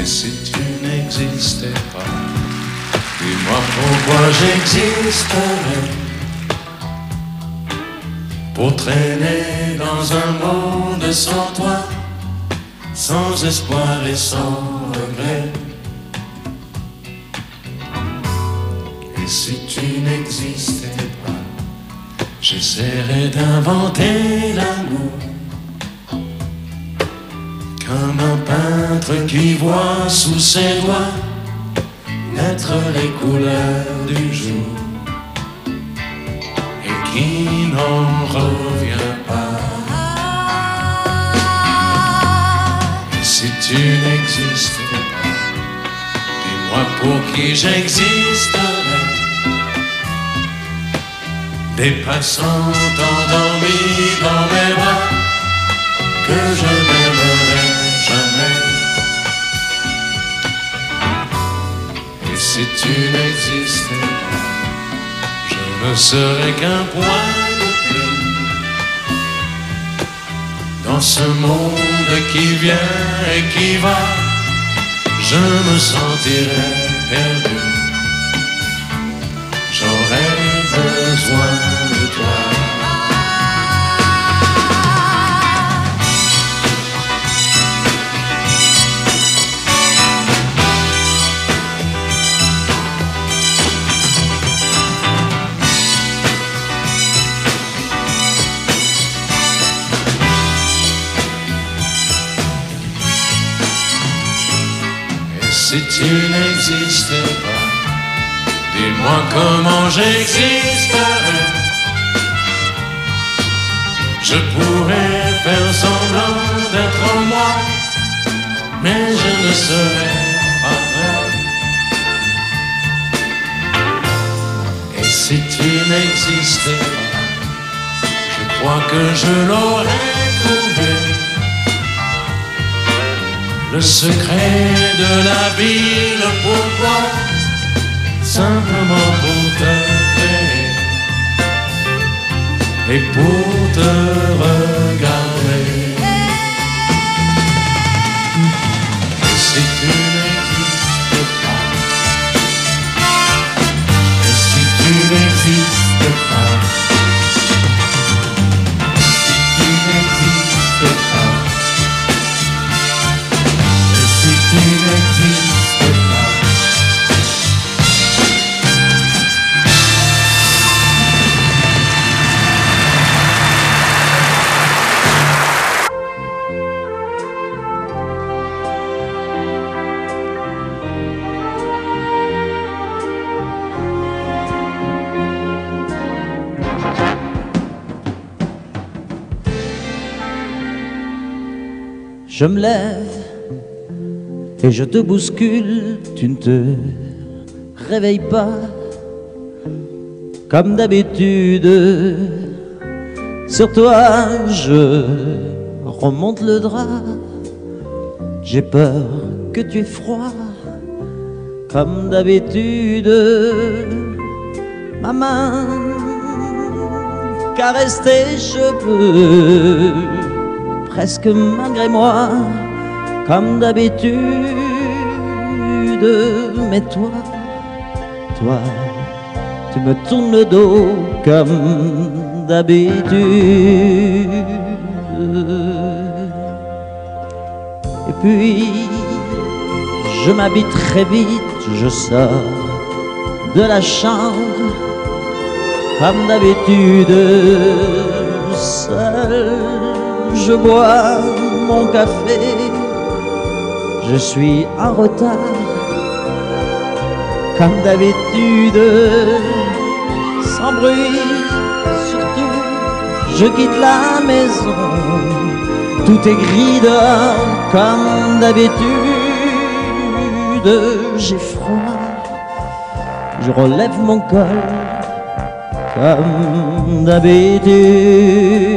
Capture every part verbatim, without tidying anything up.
Et si tu n'existais pas, dis-moi pourquoi j'existerais. Pour traîner dans un monde sans toi, sans espoir et sans regret. Et si tu n'existais pas, j'essaierais d'inventer l'amour, comme un peintre qui voit sous ses doigts naître les couleurs du jour et qui n'en revient pas. Et si tu n'existais pas, dis-moi pour qui j'existerais. Des passants endormis dans mes bras que je n'aimerais jamais. Et si tu n'existais pas, je ne serais qu'un point de plus dans ce monde qui vient et qui va. Je me sentirais perdu. J'aurais besoin de toi. Et si tu n'existais pas, dis-moi comment j'existerais. Je pourrais faire semblant d'être moi, mais je ne serais pas vrai. Et si tu n'existais pas, je crois que je l'aurais trouvé. Le secret de la vie, le pourquoi, simplement pour te créer et pour te regarder. Et si tu n'existes pas, et si tu n'existes pas, si tu n'existes pas, et si tu n'existes pas. Je me lève et je te bouscule, tu ne te réveilles pas comme d'habitude. Sur toi je remonte le drap, j'ai peur que tu aies froid comme d'habitude. Ma main caresse tes cheveux, presque malgré moi, comme d'habitude. Mais toi, toi, tu me tournes le dos comme d'habitude. Et puis, je m'habille très vite, je sors de la chambre, comme d'habitude, seul. Je bois mon café, je suis en retard, comme d'habitude, sans bruit, surtout, je quitte la maison, tout est gris dehors, comme d'habitude, j'ai froid, je relève mon col, comme d'habitude.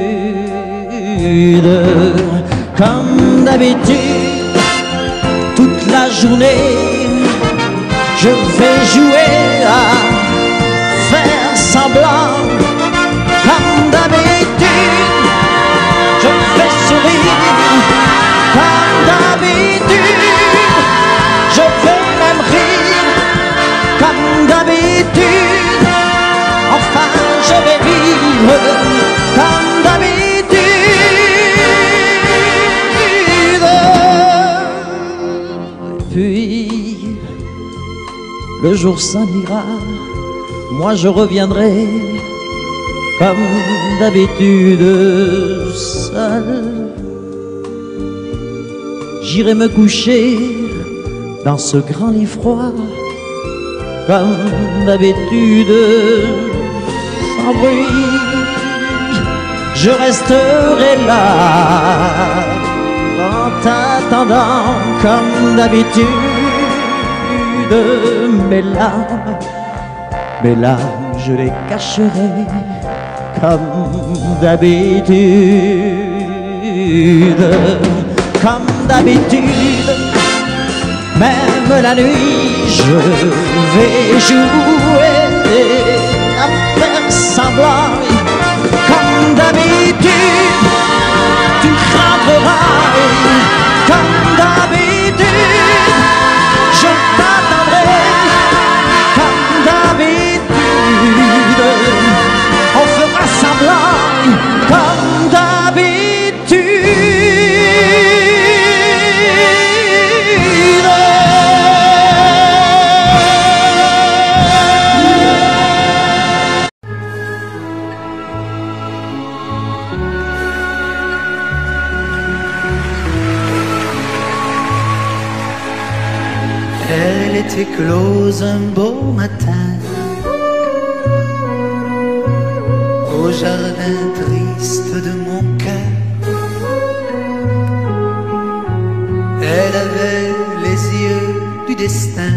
Comme d'habitude, toute la journée, je vais jouer à faire semblant. Comme d'habitude, je fais sourire. Comme d'habitude, puis le jour s'en ira, moi je reviendrai comme d'habitude seul. J'irai me coucher dans ce grand lit froid comme d'habitude sans bruit. Je resterai là en t'attendant comme d'habitude. Mes larmes, mes larmes, je les cacherai comme d'habitude. Comme d'habitude, même la nuit, je vais jouer à faire semblant. Comme d'habitude, tu frapperas. Comme d'habitude, je t'attendrai. Comme d'habitude, on fera semblant. Comme d'habitude. Elle était close un beau matin au jardin triste de mon cœur. Elle avait les yeux du destin.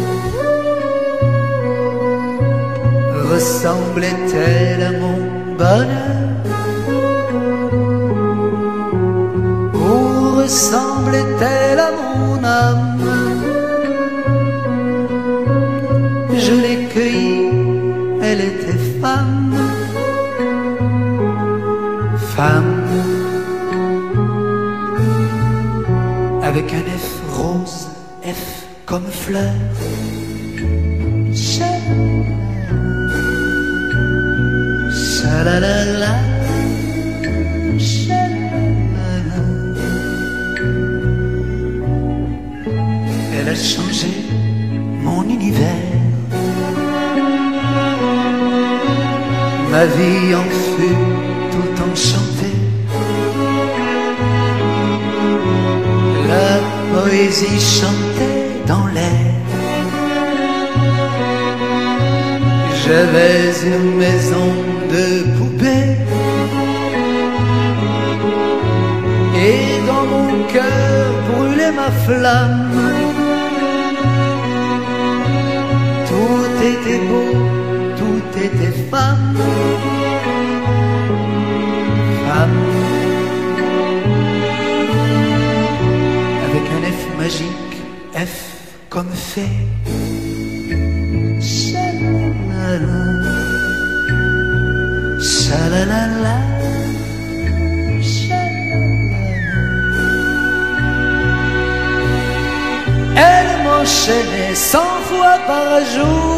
Ressemblait-elle à mon bonheur ou ressemblait-elle à mon âme? Je l'ai cueillie, elle était femme, femme, avec un F rose, F comme fleur. Cha-la-la-la, cha-la-la-la. Elle a changé mon univers. Ma vie en fut tout enchantée. La poésie chantait dans l'air. J'avais une maison de poupée et dans mon cœur brûlait ma flamme. Tout était beau, tout était femme, femme, avec un F magique, F comme fait. Cha-la-la-la, cha-la-la-la, cha-la-la-la. Elle m'enchaînait cent fois par jour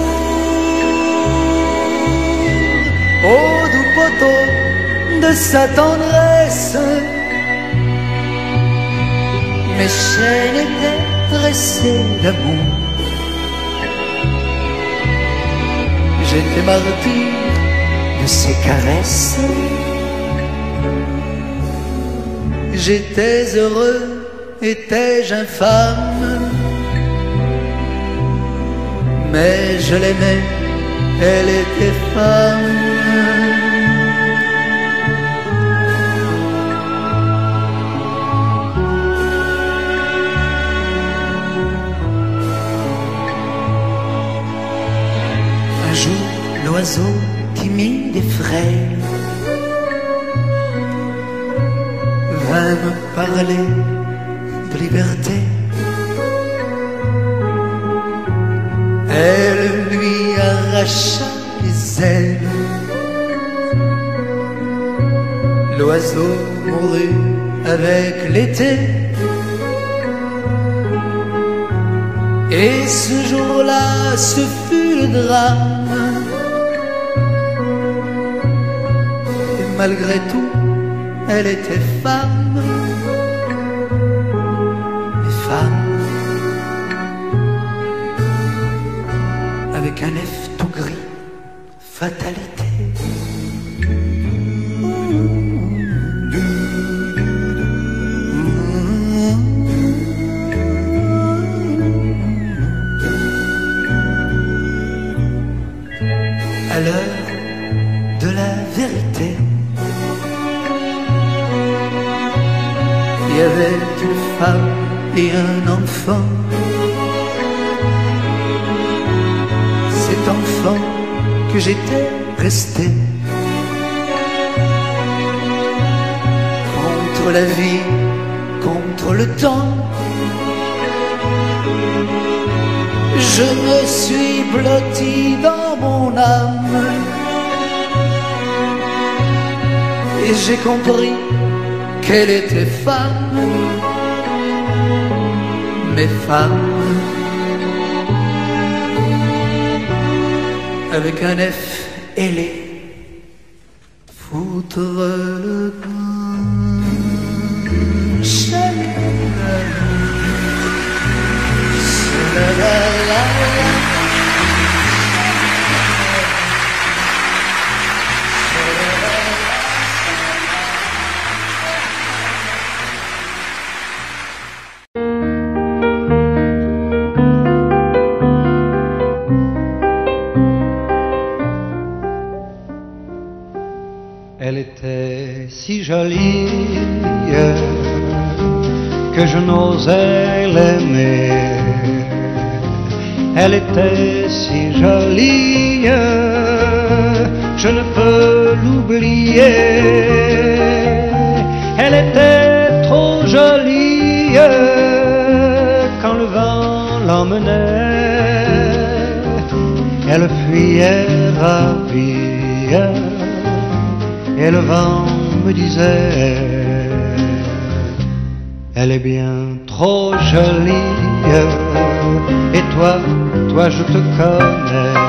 au doux poteau de sa tendresse. Mes chaînes étaient tressées d'amour. J'étais martyr de ses caresses. J'étais heureux, étais-je infâme? Mais je l'aimais, elle était femme. Un jour, l'oiseau timide et frêle vint me parler de liberté. Elle lui arracha les ailes. L'oiseau mourut avec l'été. Et ce jour-là, ce fut le drame. Et malgré tout, elle était femme. Mais femme, fatalité. À l'heure de la vérité, il y avait une femme et un enfant. Cet enfant que j'étais resté contre la vie, contre le temps. Je me suis blotti dans mon âme et j'ai compris qu'elle était femme, mais femme avec un F ailé. Foutre le camp, Elle était si jolie que je n'osais l'aimer. Elle était si jolie, je ne peux l'oublier. Elle était trop jolie quand le vent l'emmenait. Elle fuyait ravie et le vent me disait: elle est bien trop jolie, et toi, toi je te connais.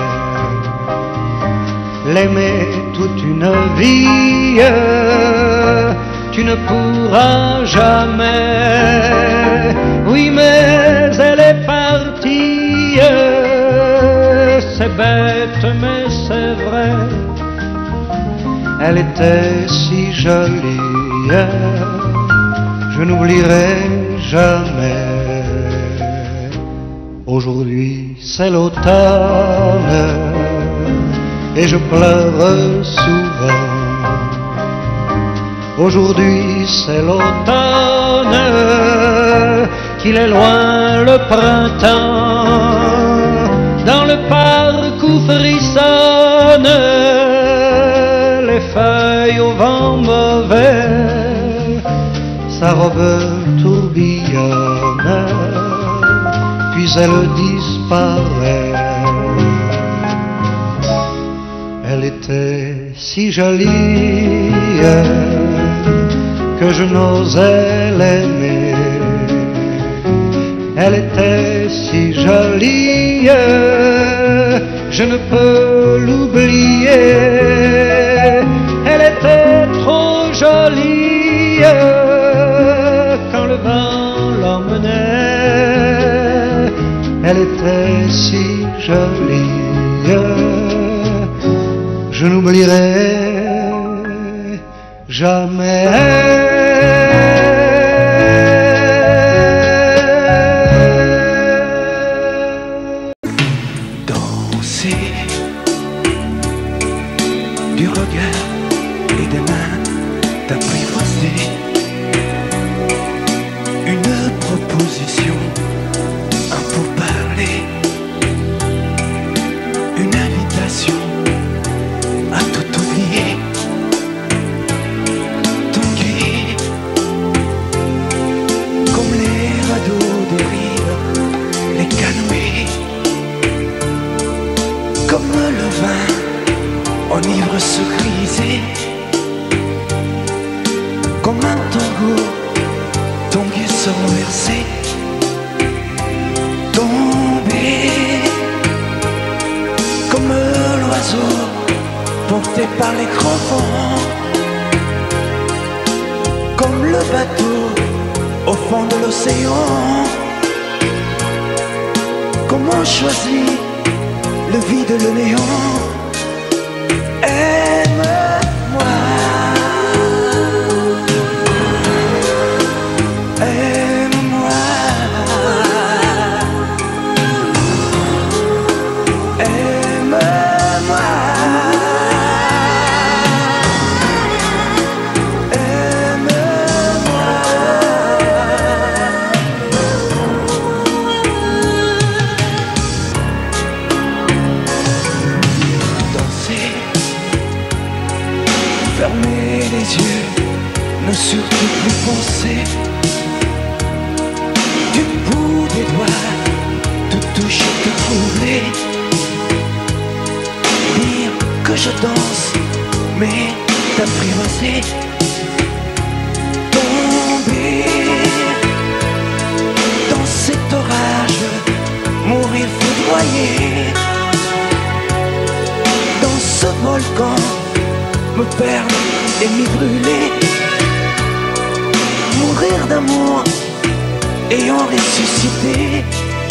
L'aimer toute une vie, tu ne pourras jamais. Oui, mais elle est partie, c'est bête mais c'est vrai. Elle était si jolie, je n'oublierai jamais. Aujourd'hui c'est l'automne et je pleure souvent. Aujourd'hui c'est l'automne, qu'il est loin le printemps. Dans le parc où frissonnent les feuilles au vent mauvais, sa robe tourbillonne, puis elle disparaît. Elle était si jolie que je n'osais l'aimer. Elle était si jolie, je ne peux l'oublier. Elle était trop jolie quand le vent l'emmenait. Elle était si jolie, je n'oublierai jamais. Du regard et des mains t'apprivoiser, une proposition, un pourparler, une invitation à tout oublier. Tanguer comme les radeaux des rives, les canoës, comme le vin enivre se griser, comme un tango, tanguer se renverser, tomber comme l'oiseau porté par les grands vents, comme le bateau au fond de l'océan. Comment choisir le vide, le néant? Aime-moi, aime-moi, aime-moi, aime-moi. Danser, fermer les yeux, ne surtout plus penser. Du bout des doigts, tout toucher, te troubler. Dire que je danse, mais t'apprivoiser. Tomber dans cet orage, mourir foudroyé. Dans ce volcan, me perdre et m'y brûler. Mourir d'amour et en ressusciter.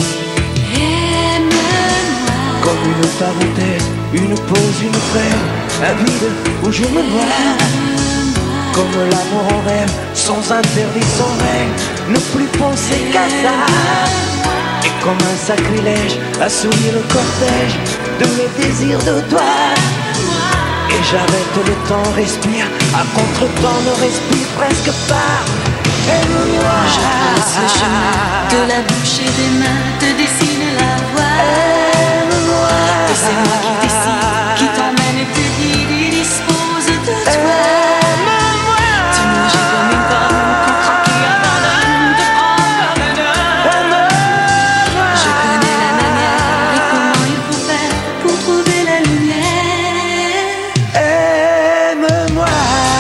Aime-moi Comme une parenthèse, une pause, une trêve, un vide où je me vois. Comme l'amour en rêve, sans interdit, sans règle, ne plus penser qu'à ça. Et comme un sacrilège, assouvir le cortège de mes désirs de toi. Et j'arrête le temps, respire, à contre-temps ne respire presque pas. Aime-moi. Je trace le chemin de la bouche et des mains, te dessine la voie. Aime-moi. Et c'est moi qui décide, qui t'emmène et te guide et dispose de toi. Tu manges comme une pomme, qu'on craque et abandonne, te prends comme un homme. Je connais la manière et comment il faut faire pour trouver la lumière. Aime-moi.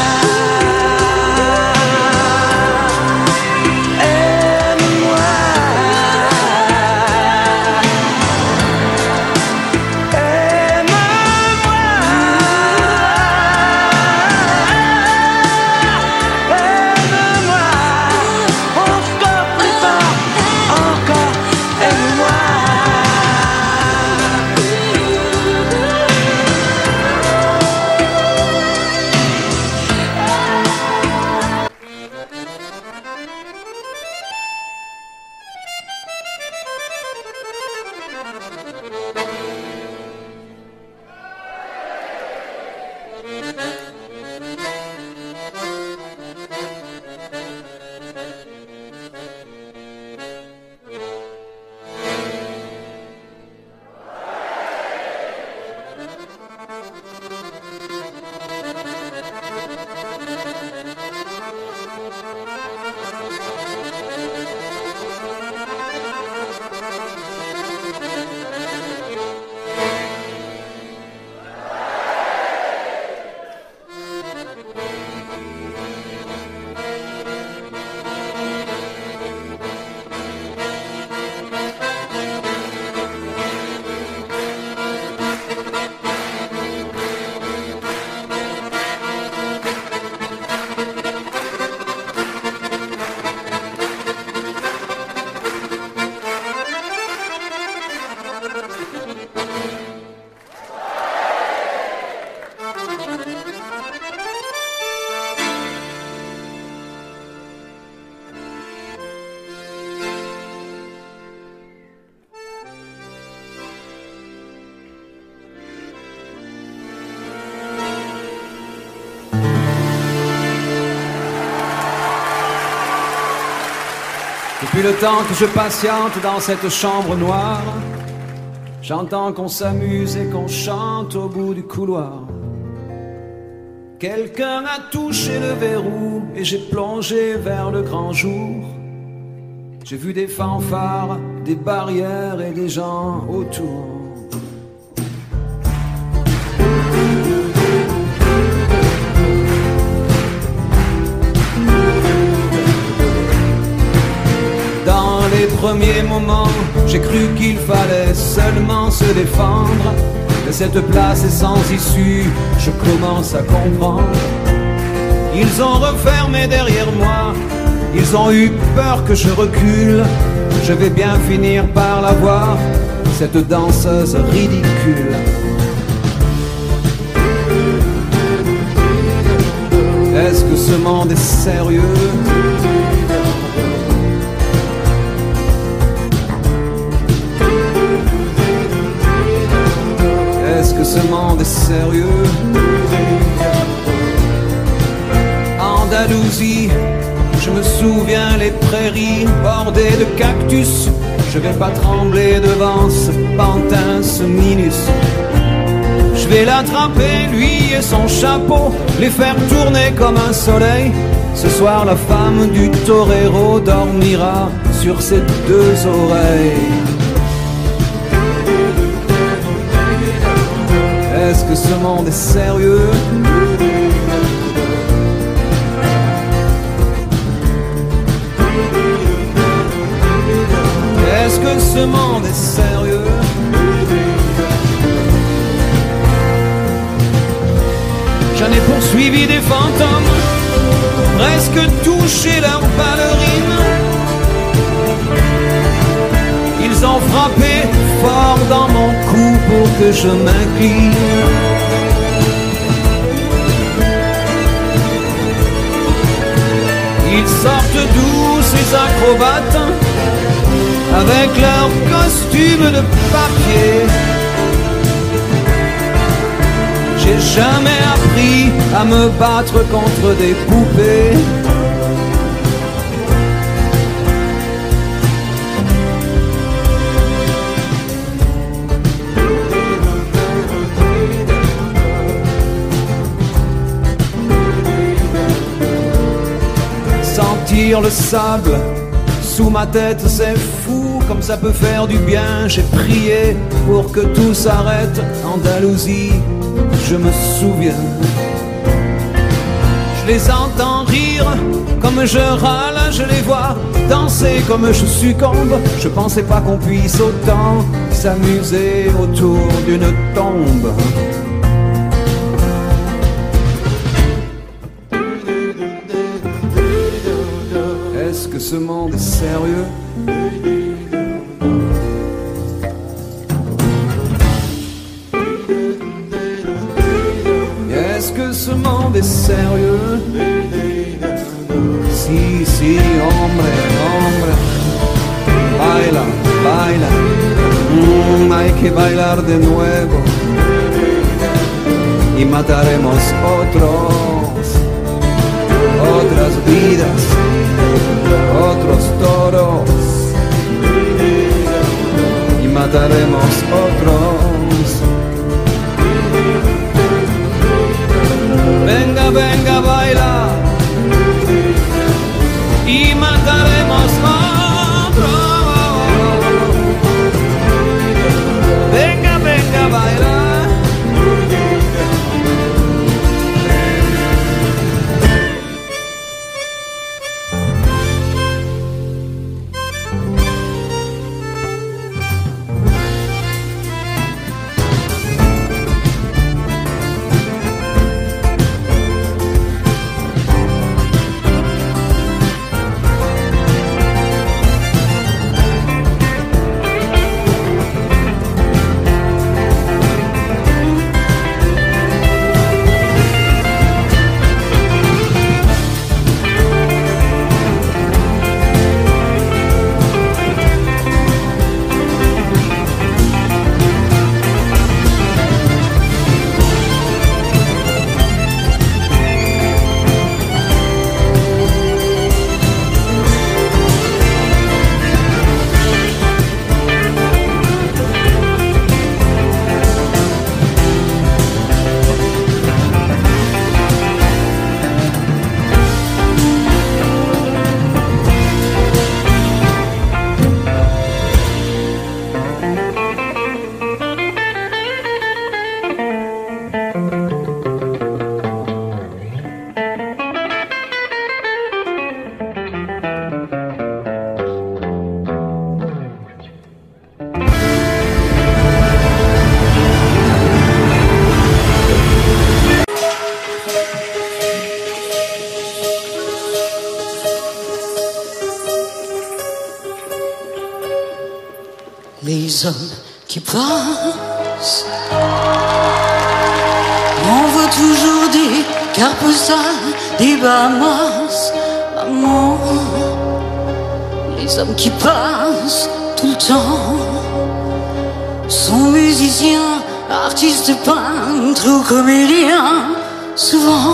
Depuis le temps que je patiente dans cette chambre noire, j'entends qu'on s'amuse et qu'on chante au bout du couloir. Quelqu'un a touché le verrou et j'ai plongé vers le grand jour. J'ai vu des fanfares, des barrières et des gens autour. Dans les premiers moments, j'ai cru qu'il fallait seulement se défendre. Mais cette place est sans issue, je commence à comprendre. Ils ont refermé derrière moi, ils ont eu peur que je recule. Je vais bien finir par la voir, cette danseuse ridicule. ce monde est sérieux? Est-ce que ce monde est sérieux? Andalousie, je me souviens les prairies bordées de cactus. Je vais pas trembler devant ce pantin, ce minus. Je vais l'attraper, lui et son chapeau, les faire tourner comme un soleil. Ce soir la femme du torero dormira sur ses deux oreilles. Est-ce que ce monde est sérieux? Est-ce que ce monde est sérieux? J'en ai poursuivi des fantômes, presque touché leurs ballerines. Ils ont frappé fort dans mon cou pour que je m'incline. Ils sortent d'où ces acrobates, avec leurs costumes de papier? J'ai jamais appris à me battre contre des poupées. Sentir le sable sous ma tête, c'est fou, comme ça peut faire du bien. J'ai prié pour que tout s'arrête. Andalousie, je me souviens. Je les entends rire comme je râle, je les vois danser comme je succombe. Je pensais pas qu'on puisse autant s'amuser autour d'une tombe. Est-ce que ce monde est sérieux? Est-ce que ce monde est sérieux? Si, si, hombre, hombre. Baila, baila. Mm, hay que bailar de nuevo. Y mataremos otros, otras vidas, otros toros. Y mataremos otros. Venga, venga, baila. Y mataremos otro. Venga, venga, baila. Les hommes qui passent m'envoient toujours des cartes postales des Bahamas, maman. Les hommes qui passent tout le temps sont musiciens, artistes, peintres ou comédiens. Souvent,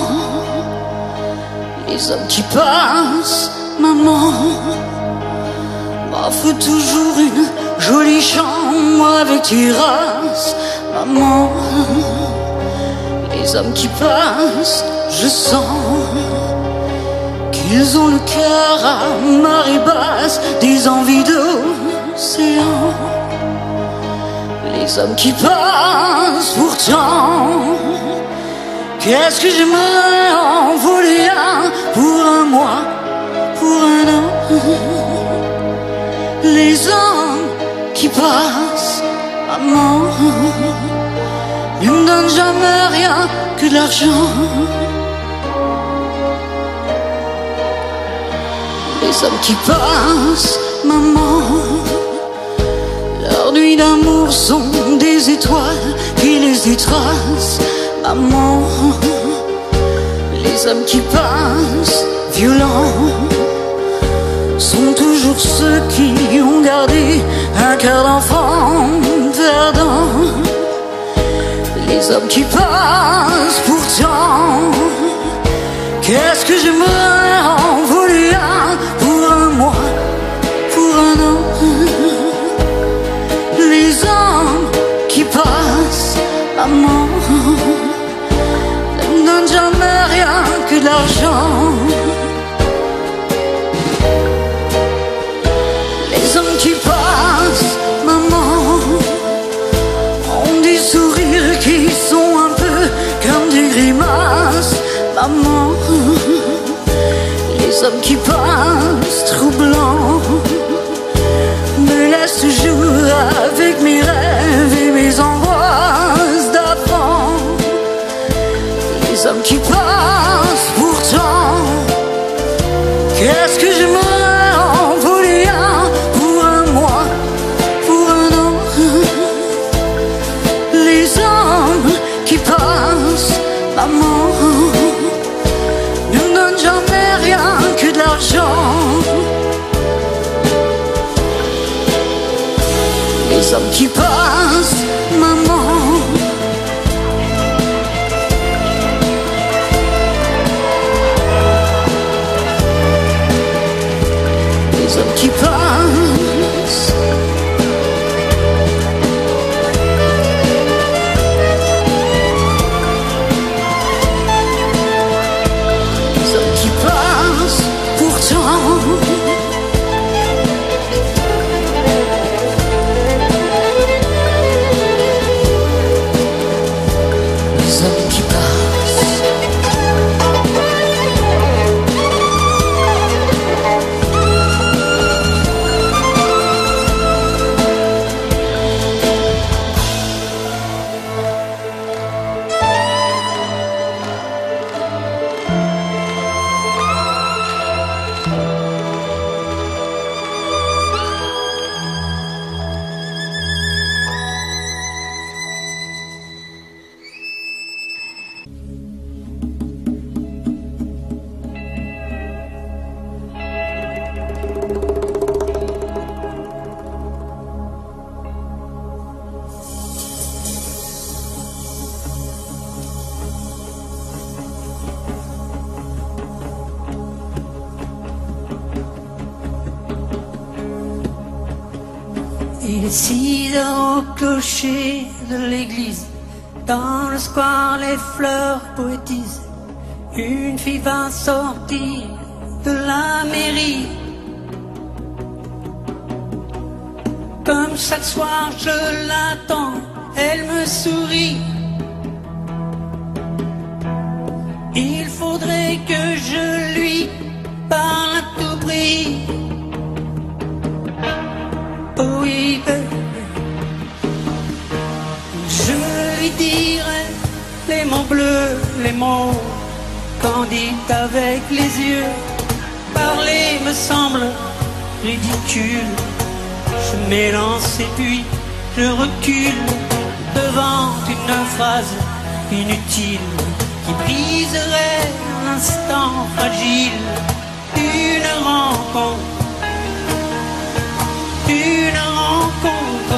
les hommes qui passent, maman, m'offrent toujours une jolie chambre avec terrasse, maman. Les hommes qui passent, je sens qu'ils ont le cœur à marée basse, des envies d'océan. Les hommes qui passent pourtant, qu'est-ce que j'aimerais en voler un pour un mois, pour un an. Les hommes qui passent, maman, ne me donnent jamais rien que de l'argent. Les hommes qui passent, maman, leurs nuits d'amour sont des étoiles qui les étracent, maman. Les hommes qui passent, violents, sont toujours ceux qui ont gardé un cœur d'enfant perdant. Les hommes qui passent pourtant, qu'est-ce que j'aimerais en voler un pour un mois, pour un an. Les hommes qui passent, maman, ne me donnent jamais rien que de l'argent. Les hommes qui passent, maman, ont des sourires qui sont un peu comme des grimaces, maman. Les hommes qui passent, troublants, me laissent toujours avec mes rêves et mes angoisses d'avant. Les hommes qui passent pourtant, qu'est-ce que j'aimerais en voler un pour un mois, pour un an. Les hommes qui passent, maman, ne me donnent jamais rien que de l'argent. Les hommes qui passent, maman, les hommes qui passent, les hommes qui passent pourtant, les hommes qui passent. Il est six heures au clocher de l'église. Dans le square, les fleurs poétisent. Une fille va sortir de la mairie. Comme chaque soir, je l'attends, elle me sourit. Il faudrait que je lui parle à tout prix. Oh oui, je lui dirai les mots bleus, les mots candides avec les yeux. Parler me semble ridicule. Je m'élance et puis je recule devant une phrase inutile. qui briserait l'instant fragile d'une rencontre, d'une rencontre.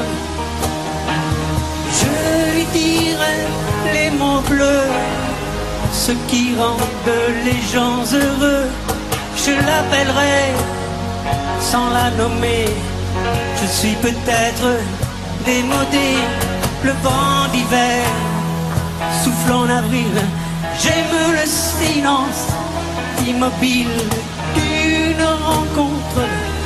Je lui dirai les mots bleus, ce qui rendent les gens heureux. Je l'appellerai sans la nommer. Je suis peut-être démodé, le vent d'hiver souffle en avril. J'aime le silence immobile d'une rencontre.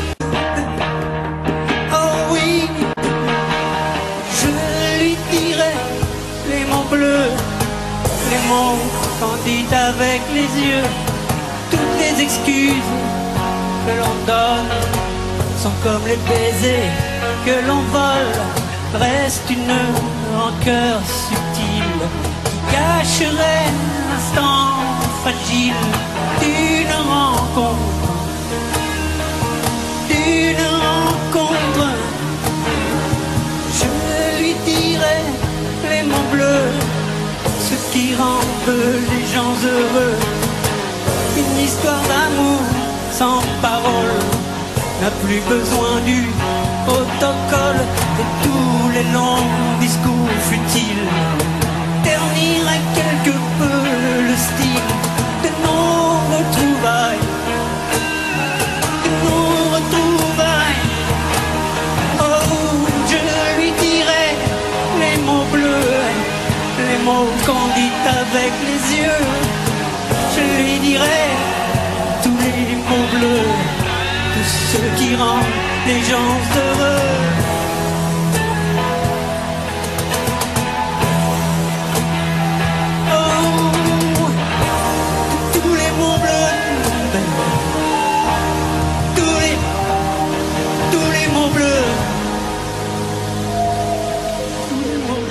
Oh oui, je lui dirai les mots bleus, les mots candides avec les yeux. Toutes les excuses que l'on donne sont comme les baisers que l'on vole. Reste une rancœur subtile qui cacherait l'instant fragile d'une rencontre, d'une rencontre. Je lui dirai les mots bleus, ce qui rendent les gens heureux. Une histoire d'amour sans parole n'a plus besoin du protocole, et tous les longs discours futiles terniraient quelque peu le style de nos retrouvailles, de nos retrouvailles. Oh, je lui dirai les mots bleus, les mots candides avec les yeux. Je lui dirai tous les mots bleus, tout ce qui rend les gens heureux. Oh, tous les mots bleus, tous les, tous les mots bleus, tous les mots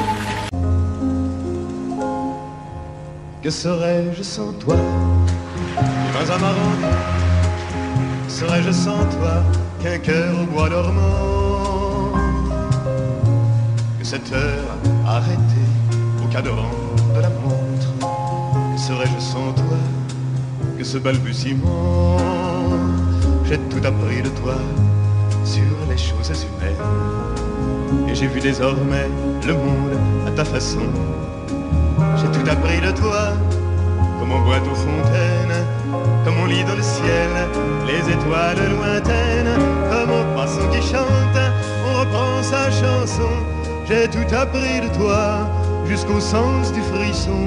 bleus. Que serais-je sans toi? Vivant à ma rencontre, serais-je sans toi qu'un cœur au bois dormant? Que cette heure arrêtée au cadran de la montre, que serais-je sans toi que ce balbutiement? J'ai tout appris de toi sur les choses humaines, et j'ai vu désormais le monde à ta façon. J'ai tout appris de toi, comme on boit aux fontaines, comme on lit dans le ciel les étoiles lointaines, comme un poisson qui chante, on reprend sa chanson. J'ai tout appris de toi, jusqu'au sens du frisson.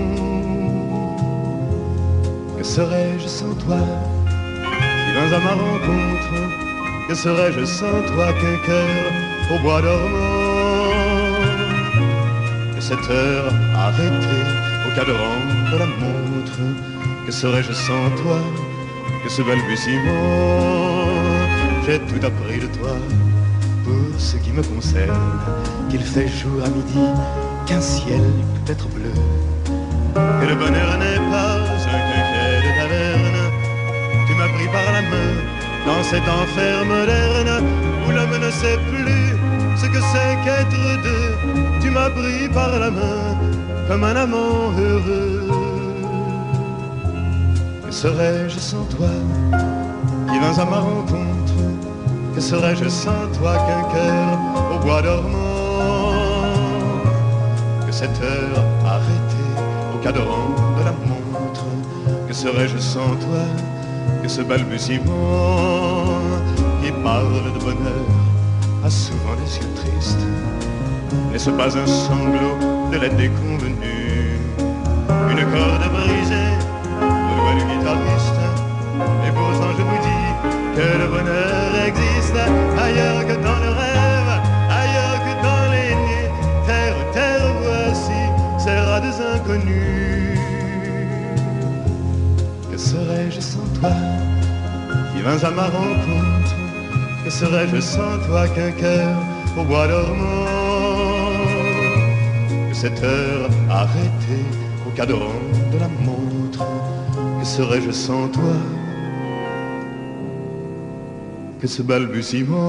Que serais-je sans toi, qui vins à ma rencontre? Que serais-je sans toi qu'un cœur au bois dormant? Que cette heure arrêtée au cadran de la montre, que serais-je sans toi que ce balbutiement? J'ai tout appris de toi pour ce qui me concerne, qu'il fait jour à midi, qu'un ciel peut être bleu, que le bonheur n'est pas un quinquet de taverne. Tu m'as pris par la main dans cet enfer moderne où l'homme ne sait plus ce que c'est qu'être deux. Tu m'as pris par la main comme un amant heureux. Que serais-je sans toi qui vins à ma rencontre? Que serais-je sans toi qu'un cœur au bois dormant? Que cette heure arrêtée au cadran de la montre, que serais-je sans toi que ce balbutiement qui parle de bonheur a souvent des yeux tristes? N'est-ce pas un sanglot de la déconvenue, une corde brisée au doigt du guitariste? Et pourtant je vous dis que le bonheur existe ailleurs que dans le rêve, ailleurs que dans les nuits. Terre, terre, voici ces rades inconnus. Que serais-je sans toi qui vins à ma rencontre? Que serais-je sans toi qu'un cœur au bois dormant? Que cette heure arrêtée au cadran de la montre, que serais-je sans toi que ce balbutiement?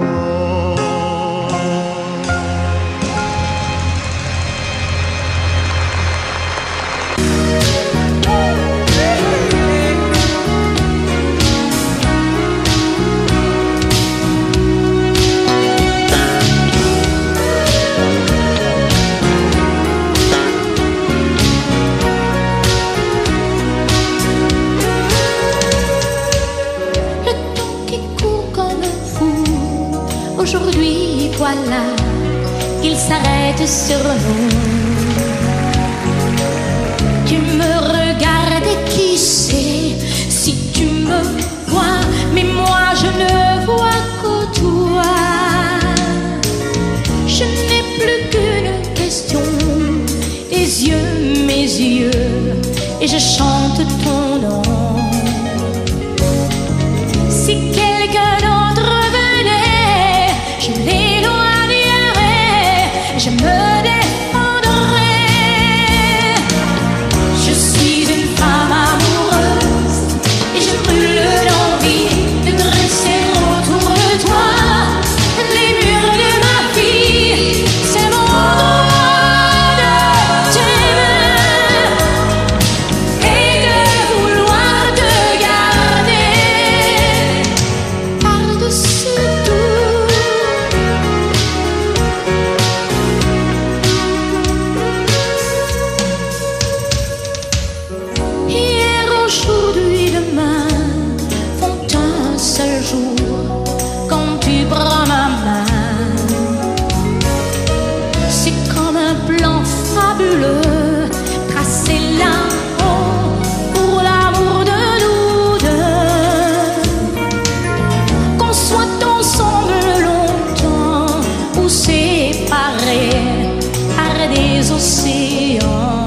Aujourd'hui, voilà qu'il s'arrête sur nous. Tu me regardes et qui sait si tu me vois, mais moi je ne vois que toi. Je n'ai plus qu'une question, tes yeux, mes yeux, et je chante ton nom. Si quelqu'un d'autre venait, je l'éloignerais, je me défendrais. Je suis une femme amoureuse et je brûle d'envie de dresser autour de toi les murs de ma vie. C'est mon droit de t'aimer et de vouloir te garder par-dessus tout. Hier, aujourd'hui, demain font un seul jour quand tu prends ma main. C'est comme un plan fabuleux tracé là-haut pour l'amour de nous deux. Qu'on soit ensemble longtemps ou séparés par des océans.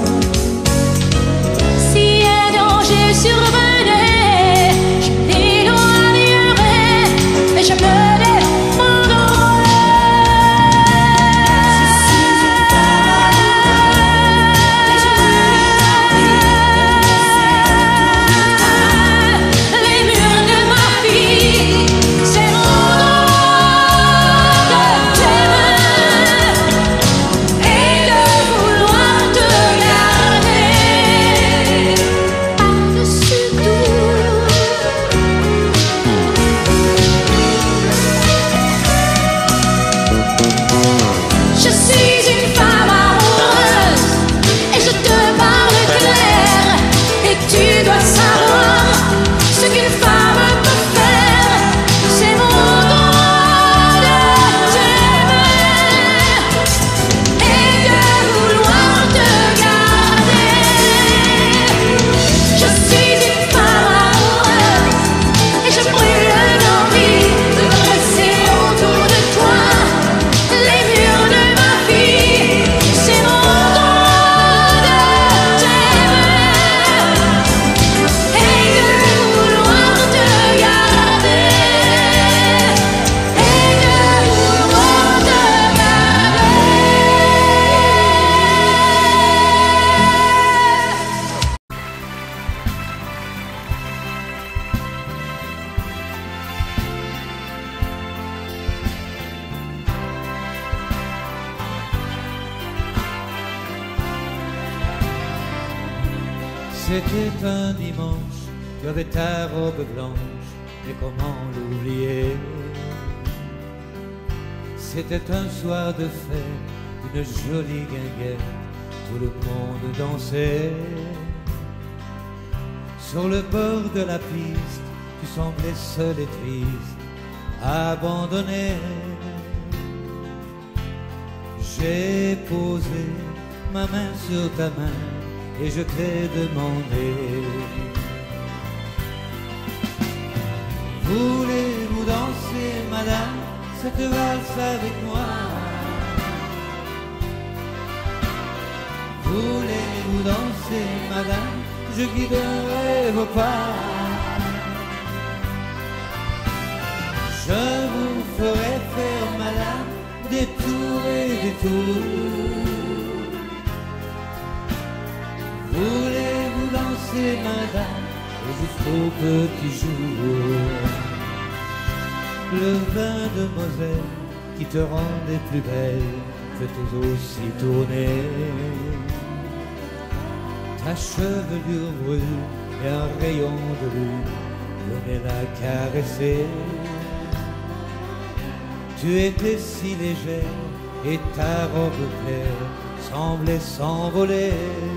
Si un danger survenait, je l'éloignerais, mais je me défendrais. Les murs de ma vie, c'est mon droit de t'aimer et de vouloir te garder par-dessus tout. Je suis une femme amoureuse et je te parle clair, et tu dois savoir ce qu'une femme peut faire. C'est mon droit de t'aimer et de vouloir te garder. Je suis une femme amoureuse et je brûle d'envie de dresser autour de toi les murs de ma vie. C'est mon droit de t'aimer et de vouloir te garder et de vouloir te C'était un dimanche, tu avais ta robe blanche, et comment l'oublier? C'était un soir de fête, une jolie guinguette, tout le monde dansait. Sur le bord de la piste, tu semblais seul et triste, abandonné. J'ai posé ma main sur ta main et je t'ai demandé: voulez-vous danser, madame, cette valse avec moi? Voulez-vous danser, madame, je guiderai vos pas. Je vous ferai faire, madame, des tours et des tours. Voulez-vous danser, madame, jusqu'au petit jour? Le vin de Moselle qui te rendait plus belle fait aussi tourner. Ta chevelure brune et un rayon de lune venait la caresser. Tu étais si légère et ta robe claire semblait s'envoler.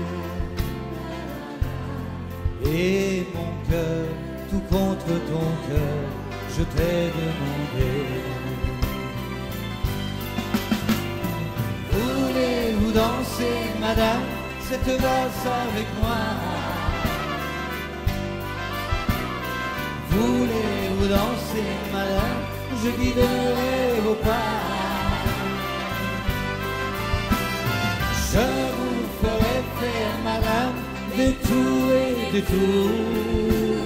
Et mon cœur, tout contre ton cœur, je t'ai demandé: madame, cette valse avec moi? Voulez-vous danser, madame? Je guiderai vos pas. Je vous ferai faire, madame, des tours et des tours.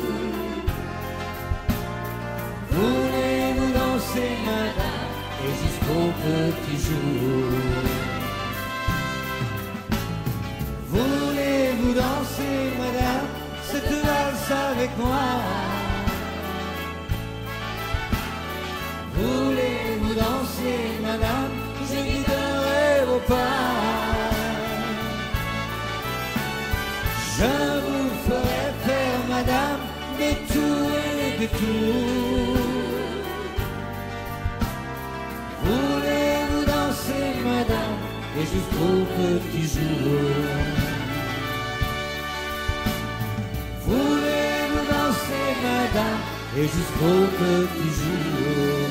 Voulez-vous danser, madame, et jusqu'au petit jour? Voulez-vous danser, madame, cette valse avec moi? Voulez-vous danser, madame? Je guiderai vos pas. Je vous ferai faire, madame, des tours et des tours. Voulez-vous danser, madame, et jusqu'au petit jour? Voulez-vous danser, madame, et jusqu'au petit jour?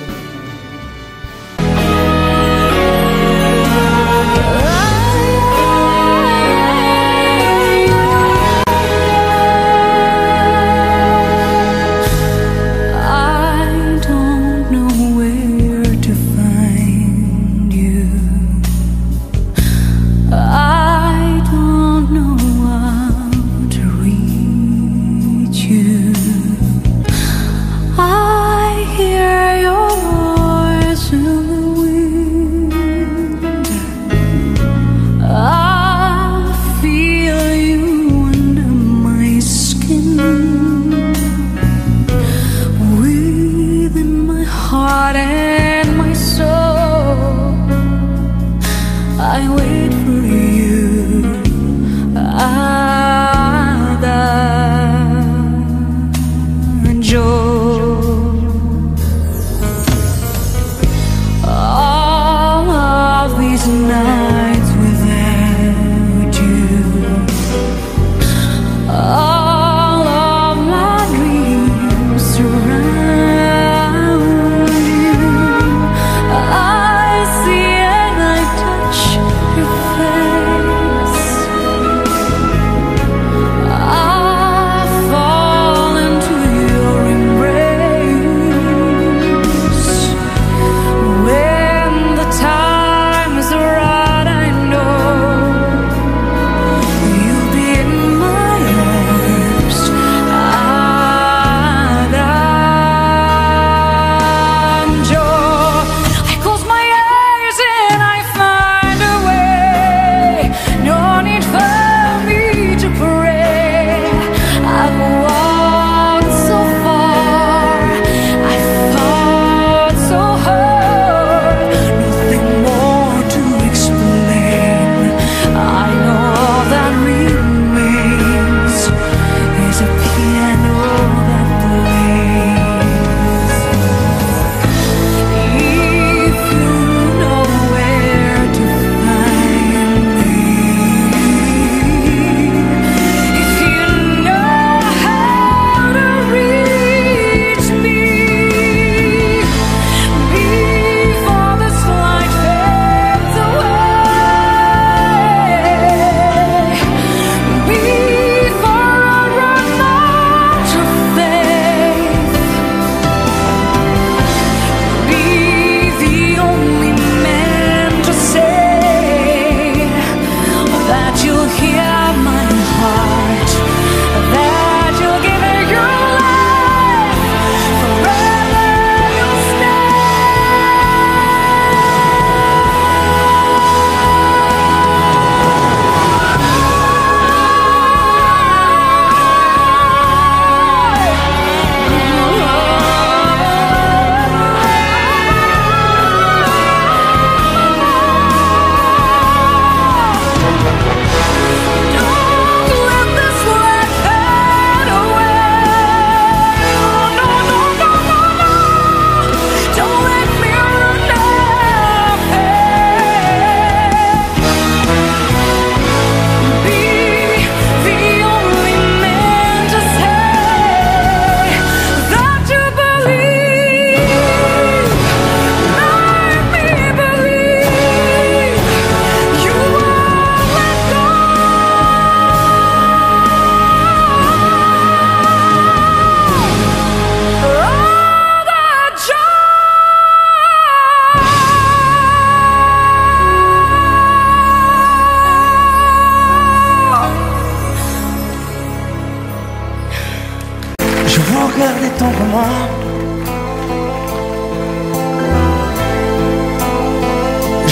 I hear your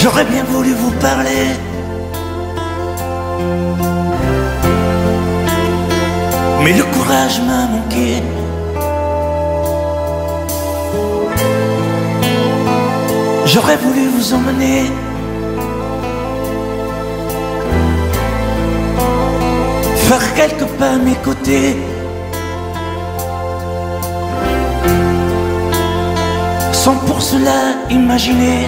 J'aurais bien voulu vous parler, mais le courage m'a manqué. J'aurais voulu vous emmener faire quelques pas à mes côtés, sans pour cela imaginer,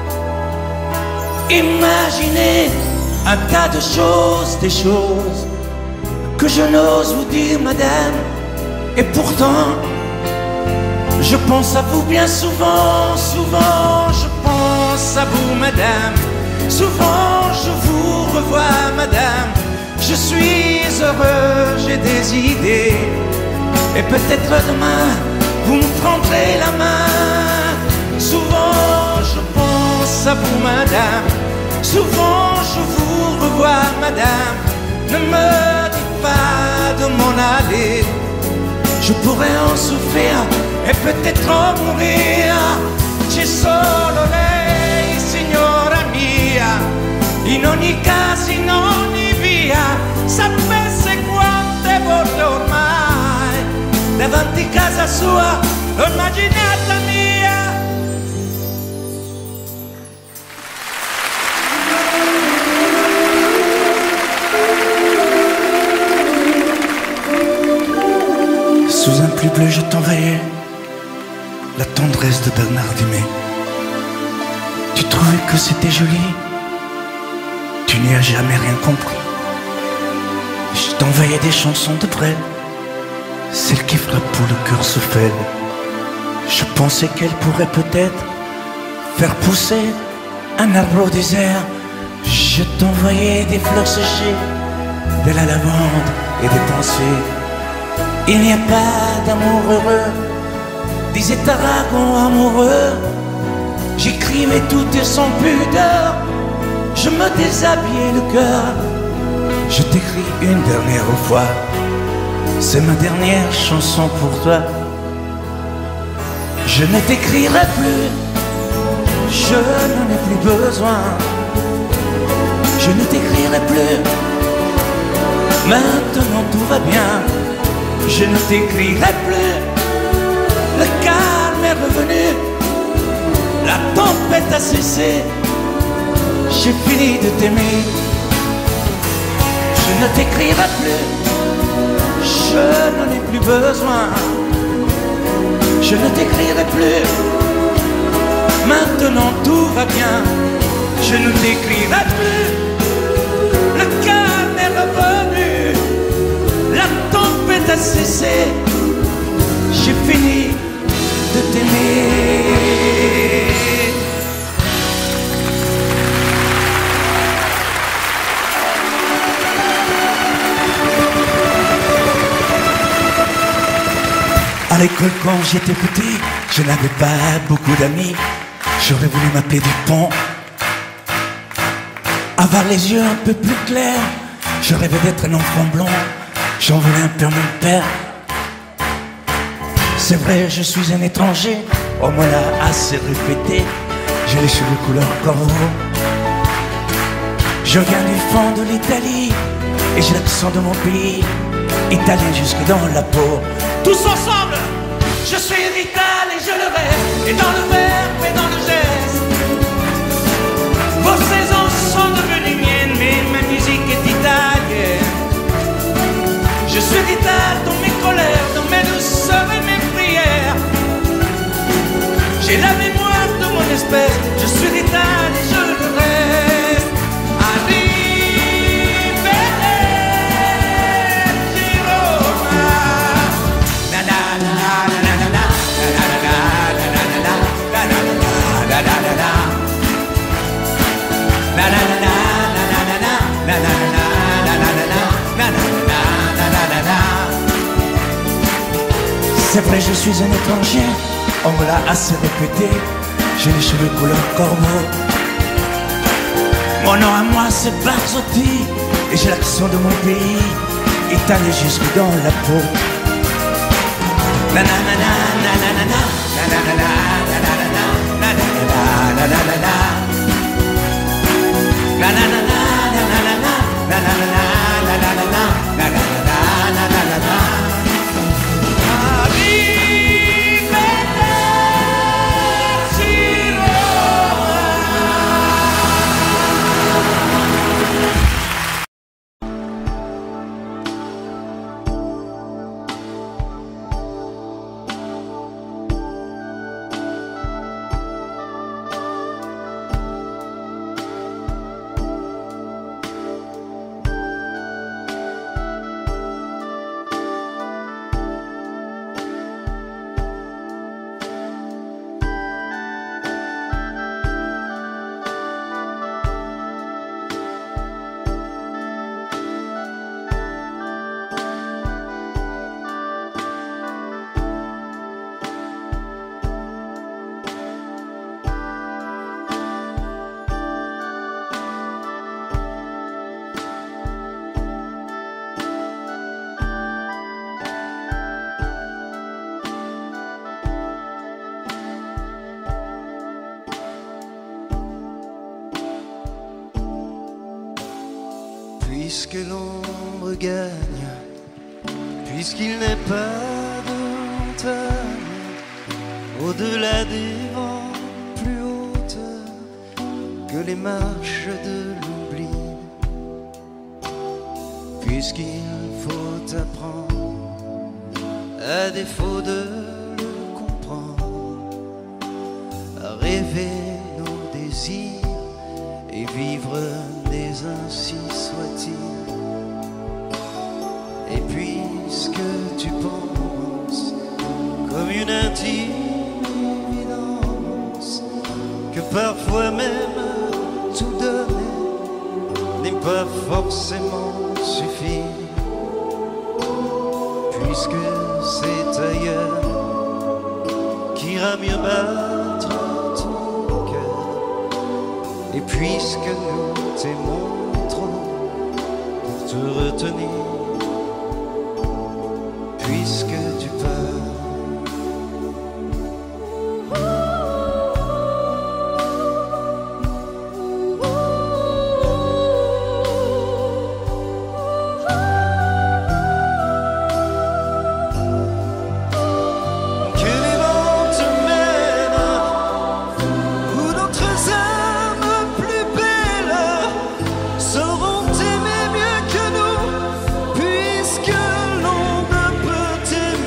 imaginer un tas de choses, des choses que je n'ose vous dire, madame. Et pourtant, je pense à vous bien souvent, souvent je pense à vous, madame. Souvent je vous revois, madame. Je suis heureux, j'ai des idées, et peut-être demain vous me prendrez la main. Souvent je pense à vous, madame. Souvent je vous revois, madame. Ne me dites pas de m'en aller, je pourrais en souffrir e peut-être en mourir. C'è solo lei, signora mia, in ogni caso, in ogni via. Sapesse quante volte ormai davanti casa sua l'ho immaginata mia. Sous un pluie bleu je t'envoyais la tendresse de Bernard Dumay. Tu trouvais que c'était joli, tu n'y as jamais rien compris. Je t'envoyais des chansons de près, celles qui frappent où le cœur se fêle. Je pensais qu'elles pourraient peut-être faire pousser un arbre au désert. Je t'envoyais des fleurs séchées, de la lavande et des pensées. Il n'y a pas d'amour heureux, disait Aragon amoureux. J'écrivais tout et sans pudeur, je me déshabillais le cœur. Je t'écris une dernière fois, c'est ma dernière chanson pour toi. Je ne t'écrirai plus, je n'en ai plus besoin. Je ne t'écrirai plus, maintenant tout va bien. Je ne t'écrirai plus, le calme est revenu, la tempête a cessé, j'ai fini de t'aimer. Je ne t'écrirai plus, je n'en ai plus besoin. Je ne t'écrirai plus, maintenant tout va bien. Je ne t'écrirai plus, le calme est revenu, la tempête a cessé, j'ai fini de t'aimer. À l'école quand j'étais petit, je n'avais pas beaucoup d'amis. J'aurais voulu m'appeler Dupont, avoir les yeux un peu plus clairs. Je rêvais d'être un enfant blond, j'en voulais un peu à mon père. C'est vrai, je suis un étranger, on me l'a assez répété. J'ai les cheveux couleur corbeau, je viens du fond de l'Italie et j'ai l'accent de mon pays, italien jusque dans la peau. Tous ensemble, je suis vital et je le reste, et dans le verbe et dans le geste. Vos saisons sont devenues miennes, mais ma musique est italienne. Je suis vital dans mes colères, dans mes douceurs et mes prières. J'ai la mémoire de mon espèce, je suis vital et je le reste. C'est vrai, je suis un étranger, on me l'a assez répété. J'ai les cheveux couleur corbeau, mon nom à moi c'est Barzotti, et j'ai l'accent de mon pays, italien jusque dans la peau. Nanana, nanana, nanana, nanana, nanana, nanana, nanana. puisque l'ombre gagne, puisqu'il n'est pas de montagne au-delà des vents plus hautes que les marches de l'oubli, puisqu'il faut apprendre, à défaut de le comprendre, à rêver nos désirs et vivre des ainsi soit-il. Et puisque tu penses comme une intime évidence que parfois même tout donner n'est pas forcément suffire, puisque c'est ailleurs qu'ira mieux battre ton cœur, et puisque nous t'aimons trop pour te retenir, puisque tu pars. Sauront t'aimer mieux que nous, puisque l'on ne peut t'aimer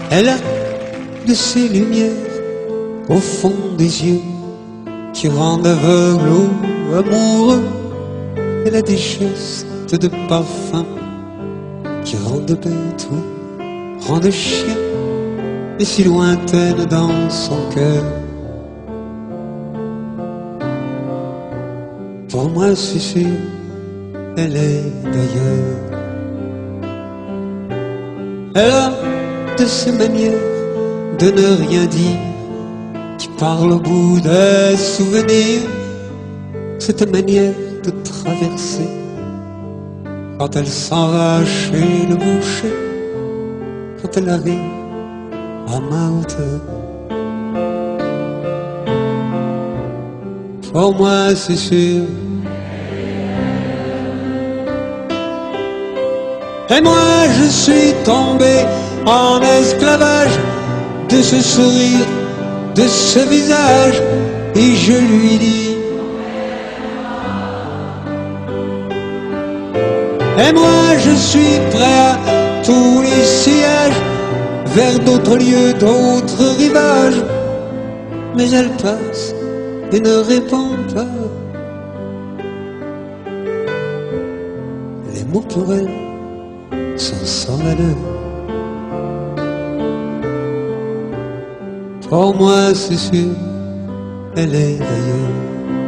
Elle a de ces lumières au fond des yeux qui rendent aveugle ou amoureux. Elle a des gestes de parfum qui rendent bête ou rendent chien, mais si lointaine dans son cœur. Pour moi c'est sûr, elle est d'ailleurs. Elle a de ces manières de ne rien dire qui parle au bout des souvenirs. Cette manière de traverser quand elle s'en va chez le boucher, quand elle arrive à ma hauteur. Pour moi c'est sûr. Et moi je suis tombé en esclavage de ce sourire, de ce visage, et je lui dis: et moi je suis prêt à tous les sillages, vers d'autres lieux, d'autres rivages. Mais elle passe et ne répond pas. Les mots pour elle sont sans valeur. Pour moi c'est sûr, elle est d'ailleurs.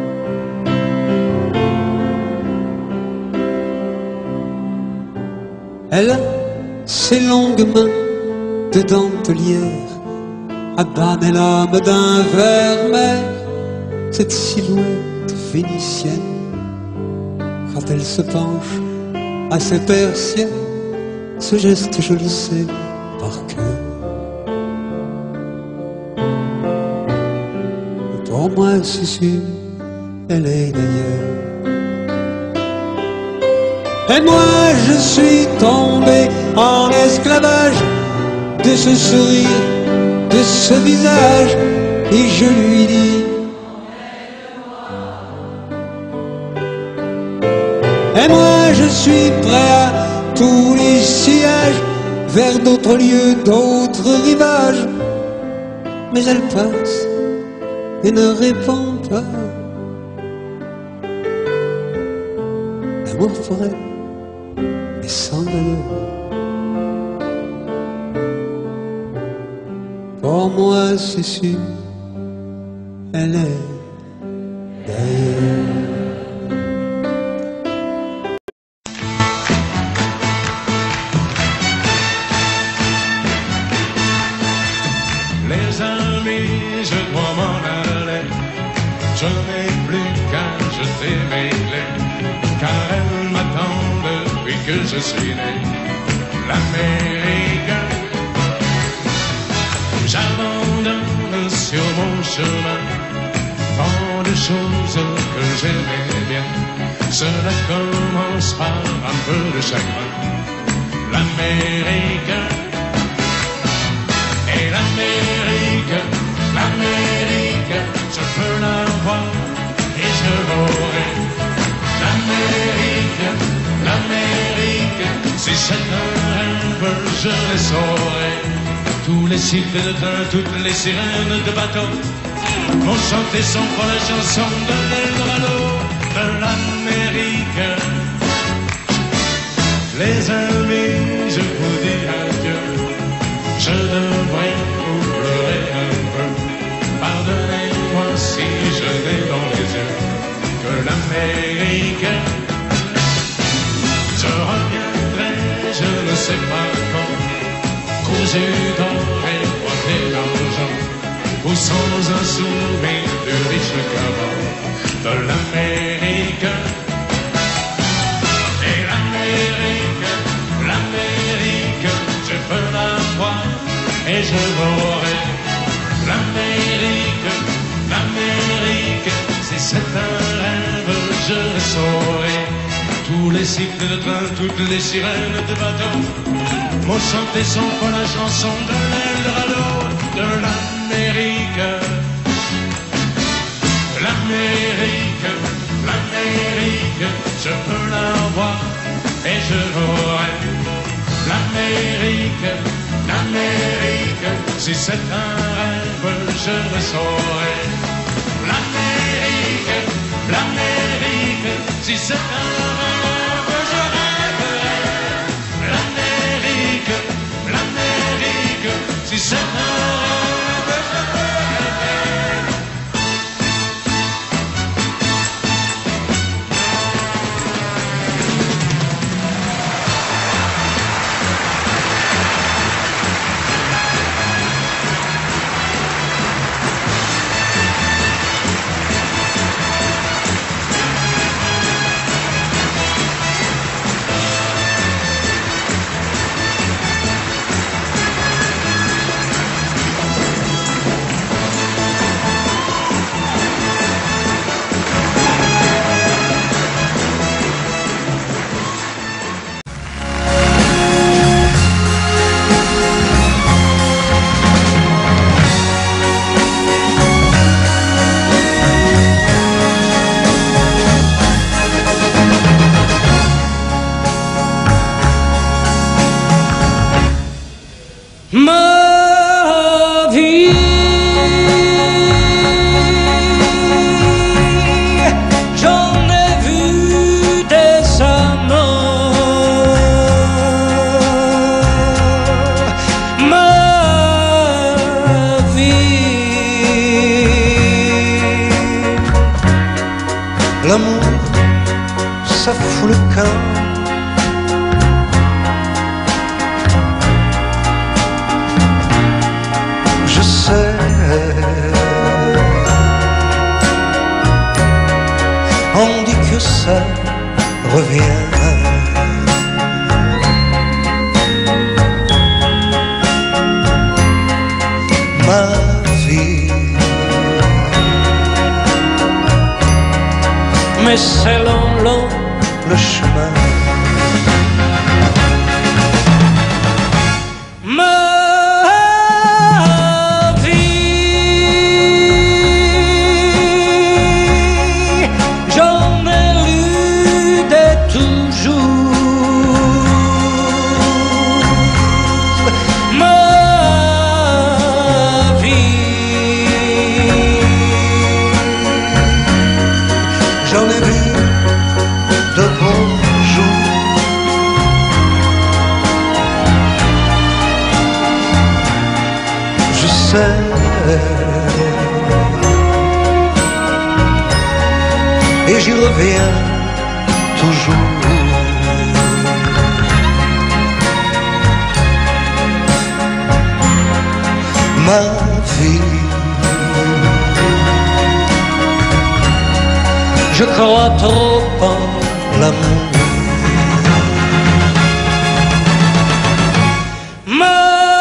Elle a ses longues mains de dentelière à banner l'âme d'un vermeil. Cette silhouette vénitienne, quand elle se penche à ses persiennes, ce geste je le sais par cœur. Pour moi c'est sûr, elle est d'ailleurs. Et moi je suis tombé en esclavage de ce sourire, de ce visage, et je lui dis: et moi je suis prêt à tous les sillages, vers d'autres lieux, d'autres rivages. Mais elle passe et ne répond pas. L'amour pour elle est sans valeur. Pour moi c'est sûr, elle est d'ailleurs. Les amis, je dois m'en aller. Je n'ai plus qu'à jeter mes clés, car elles m'attendent depuis que je suis né. L'Amérique, j'abandonne sur mon chemin tant de choses que j'aimais bien. Cela commence par un peu de chagrin. L'Amérique, et l'Amérique, l'Amérique, je peux la voir et je l'aurai. L'Amérique, l'Amérique, si c'est un rêve, je les saurai. Tous les cycles de train, toutes les sirènes de bateau vont chanter son pour la chanson de l'Eldorado de l'Amérique. Les amis, je vous dis adieu. Je devrais vous pleurer un peu. Pardonnez-moi si je n'ai dans les yeux que l'Amérique. Je reviendrai, je ne sais pas quand, cousu d'or et boité d'argent, ou sans un sourire plus riche qu'avant de l'Amérique. Et l'Amérique, l'Amérique, je peux la voir et je l'aurai. L'Amérique, l'Amérique, si c'est un rêve, je le saurai. Tous les cycles de train, toutes les sirènes de bateau m'ont chanté son pour la chanson de l'Eldorado de l'Amérique. L'Amérique, l'Amérique, je peux la voir et je l'aurai. L'Amérique, l'Amérique, Si c'est un rêve, je le saurai. L'Amérique, l'Amérique, si c'est un rêve, je rêverai. L'Amérique, l'Amérique, si c'est un rêve, je rêverai. Ma vie, j'en ai vu des amants. Ma vie, L'amour, ça fout le camp. Je sais, on dit que ça revient. Ma vie, mais c'est long, long le chemin. Ma vie, j'en ai lu des toujours. Ma vie, J'en ai vu de beaux jours. Je sais, et j'y reviens toujours. Ma vie, je crois trop en l'amour. ma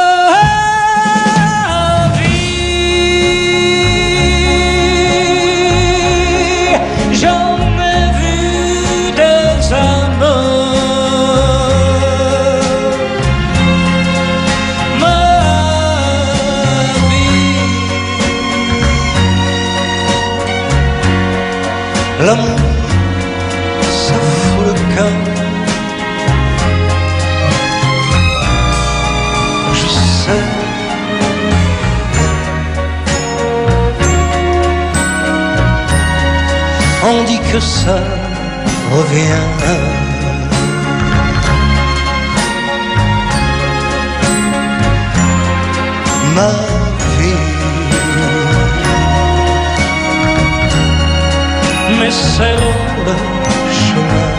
vie, j'en ai vu des amants. Ma vie, L'amour, ça fout le camp. Je sais, on dit que ça revient. Ma vie, mais c'est long le chemin.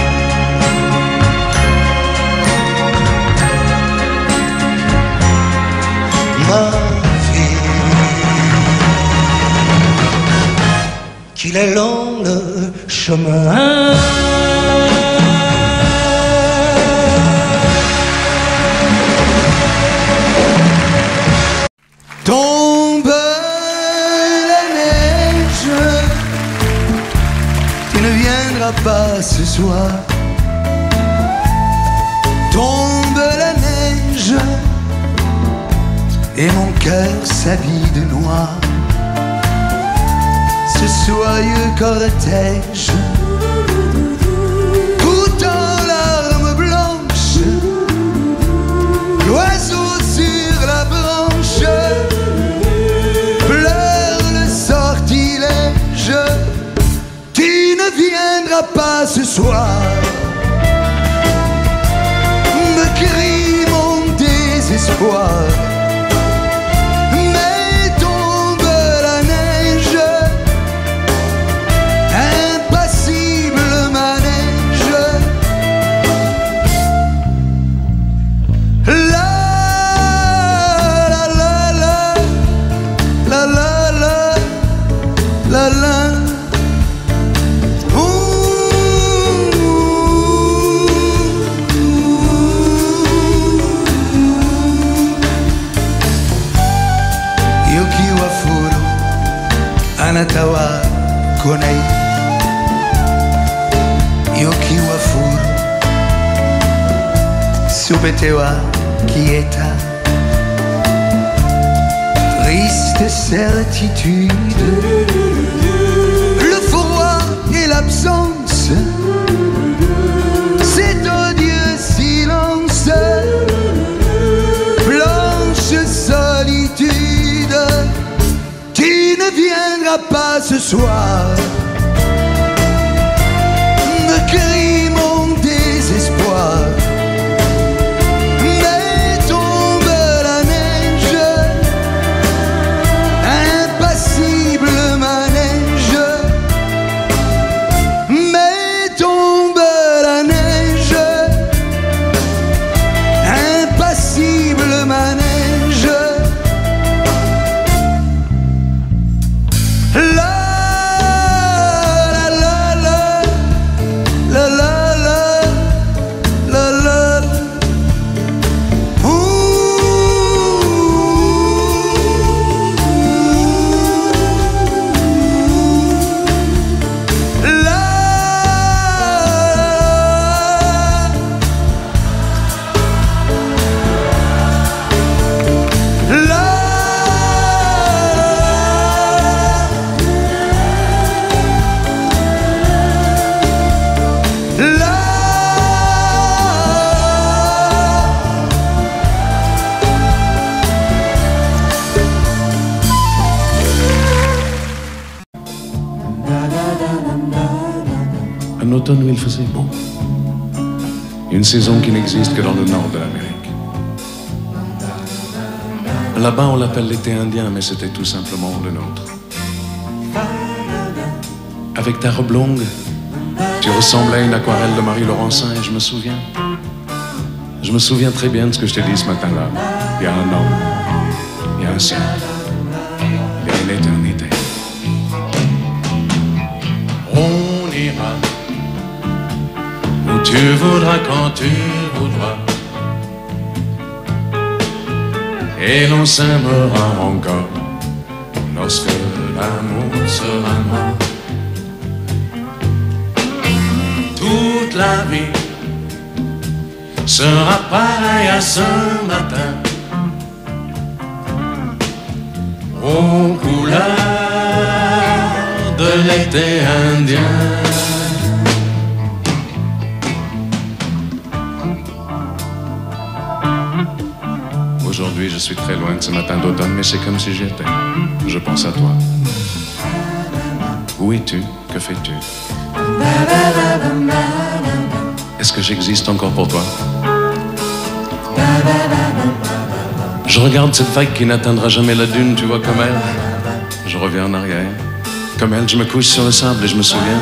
Ma vie, qu'il est long le chemin. Tombe la neige, tu ne viendras pas ce soir. Tombe la neige, et mon cœur s'habille de noir. Ce soyeux cortège, tout en larmes blanches, l'oiseau sur la branche pas ce soir, me crie mon désespoir. Mais tombe la neige, impassible manège. La la la la la la la la la. Anatawa konai yokiwa furu subetewa quieta. Triste certitude, le froid et l'absence, cet odieux silence, blanche solitude. Tu ne viendras pas ce soir, me crie mon désespoir. Mais tombe la neige, impassible manège. Mais tombe la neige, impassible manège. La Un automne où il faisait beau. Une saison qui n'existe que dans le nord de l'Amérique. Là-bas, on l'appelle l'été indien, mais c'était tout simplement le nôtre. Avec ta robe longue, tu ressemblais à une aquarelle de Marie Laurencin, et je me souviens. Je me souviens très bien de ce que je t'ai dit ce matin-là. Il y a un an, il y a un siècle, il y a une éternité. On ira où tu voudras, quand tu voudras, et l'on s'aimera encore lorsque l'amour sera mort. Toute la vie sera pareille à ce matin, aux couleurs de l'été indien. Aujourd'hui, je suis très loin de ce matin d'automne, mais c'est comme si j'y étais. Je pense à toi. Où es-tu? Que fais-tu? Est-ce que j'existe encore pour toi? Je regarde cette vague qui n'atteindra jamais la dune, tu vois, comme elle. Je reviens en arrière. Comme elle, je me couche sur le sable et je me souviens.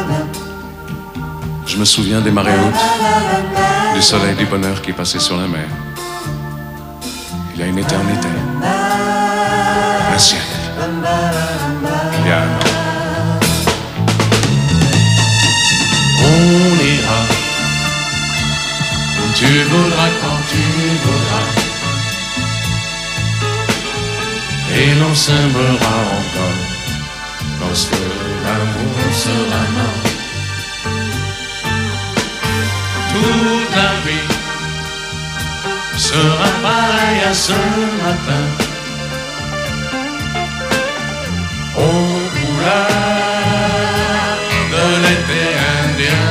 Je me souviens des marées hautes, du soleil, du bonheur qui passait sur la mer. Il y a une éternité, un siècle, il y a un an. On ira où tu voudras, quand tu voudras, et l'on s'aimera encore lorsque l'amour sera mort. Toute la vie sera pareil à ce matin, aux couleurs de l'été indien.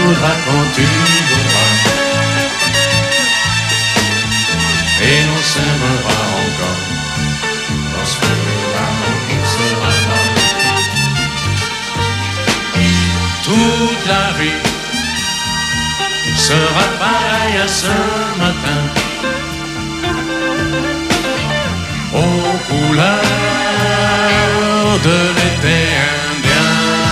voudras quand tu voudras, et l'on s'aimera encore lorsque l'amour sera mort. Toute la vie sera pareille à ce matin, aux couleurs de l'été indien.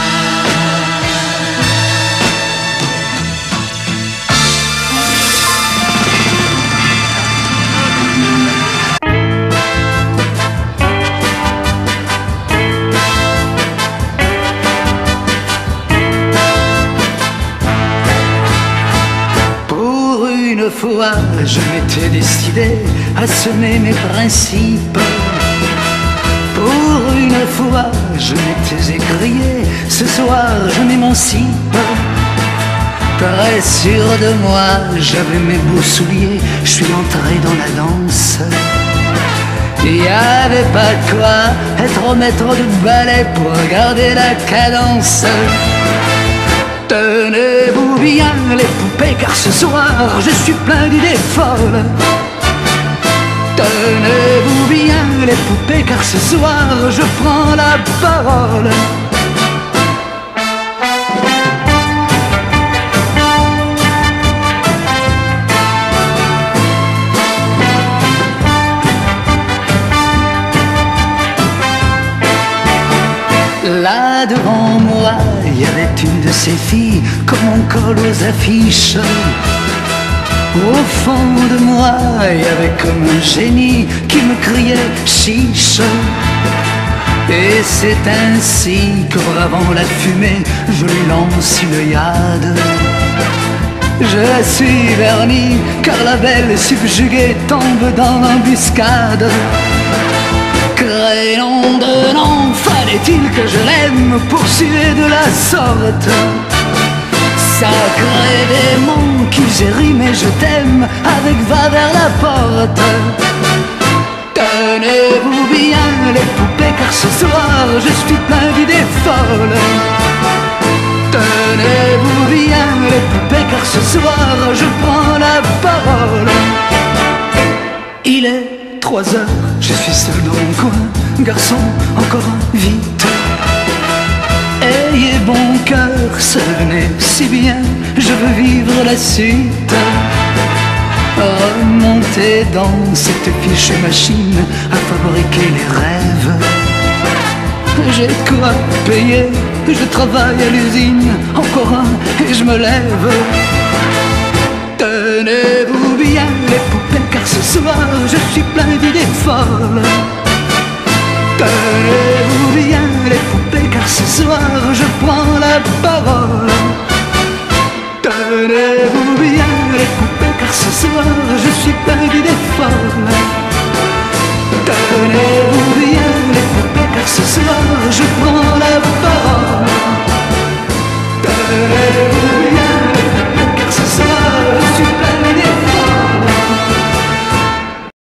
Pour une fois, je m'étais décidé à semer mes principes. Pour une fois, je m'étais écrié, ce soir je m'émancipe. Très sûr de moi, j'avais mes beaux souliers, je suis entré dans la danse. Il y avait pas de quoi être au maître de ballet pour regarder la cadence. Tenez-vous bien les poupées, car ce soir je suis plein d'idées folles. Tenez-vous bien les poupées, car ce soir je prends la parole. Là devant moi, il y avait une de ces filles, comme on colle aux affiches. Au fond de moi, il y avait comme un génie qui me criait chiche. Et c'est ainsi que bravant la fumée, je lui lance une yade. Je la suis vernie, car la belle subjuguée tombe dans l'embuscade. Crayon de nom, fallait-il que je l'aime, poursuivez de la sorte. Sacré démon qui j'ai rimé je t'aime avec va vers la porte. Tenez-vous bien les poupées, car ce soir je suis plein d'idées folles. Tenez-vous bien les poupées, car ce soir je prends la parole. Il est trois heures, je suis seul dans mon coin. Garçon, encore vite. Ayez bon cœur, ça venait si bien, je veux vivre la suite. Remonter dans cette fichue machine à fabriquer les rêves. J'ai de quoi payer, je travaille à l'usine, encore un et je me lève. Tenez-vous bien les poupées, car ce soir je suis plein d'idées folles.